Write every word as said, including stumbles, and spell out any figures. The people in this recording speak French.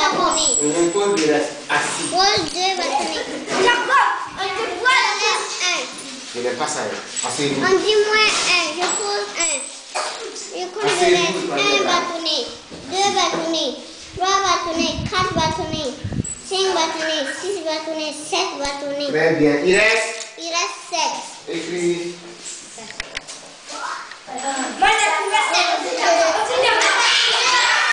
bâtonnets. On pose le reste assis. Pose deux bâtonnets. Je n'aime pas ça. Asseyez-vous. On dit moins un, je pose un. Je compte le reste. Un bâtonnet, deux bâtonnets, trois bâtonnets, quatre bâtonnets, cinq bâtonnets, six bâtonnets, sept bâtonnets. Très bien. Il reste. Il reste sept. Écris.